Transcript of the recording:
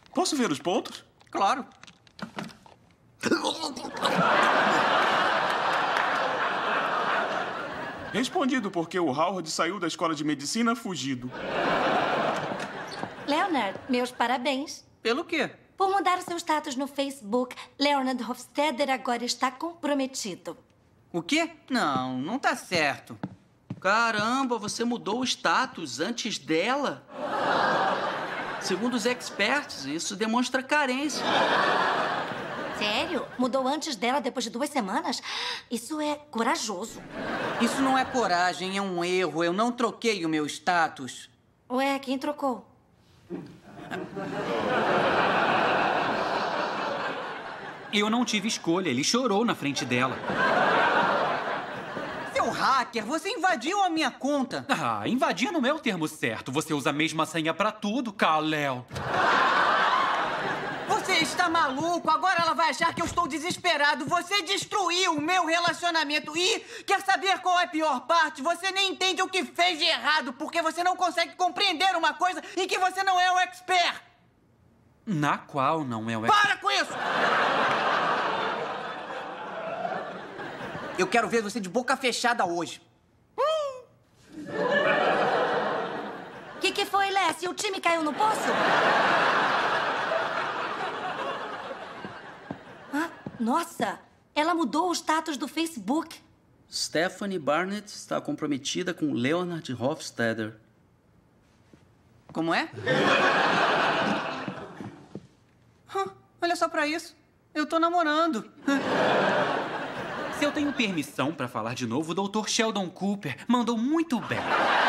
Posso ver os pontos? Claro. Respondido porque o Howard saiu da escola de medicina fugido. Leonard, meus parabéns. Pelo quê? Por mudar o seu status no Facebook, Leonard Hofstadter agora está comprometido. O quê? Não, não tá certo. Caramba, você mudou o status antes dela? Segundo os experts, isso demonstra carência. Sério? Mudou antes dela, depois de 2 semanas? Isso é corajoso. Isso não é coragem, é um erro. Eu não troquei o meu status. Ué, quem trocou? Eu não tive escolha, ele chorou na frente dela. Seu hacker, você invadiu a minha conta. Ah, invadir não é o termo certo. Você usa a mesma senha pra tudo, Kal-El. Você está maluco? Agora ela vai achar que eu estou desesperado. Você destruiu o meu relacionamento. E quer saber qual é a pior parte? Você nem entende o que fez de errado, porque você não consegue compreender uma coisa em que você não é o expert. Na qual não é o... Para com isso! Eu quero ver você de boca fechada hoje. Que foi, Lessie? O time caiu no poço? Ah, nossa! Ela mudou o status do Facebook. Stephanie Barnett está comprometida com Leonard Hofstadter. Como é? Olha só pra isso. Eu tô namorando. Se eu tenho permissão pra falar de novo, o Dr. Sheldon Cooper mandou muito bem.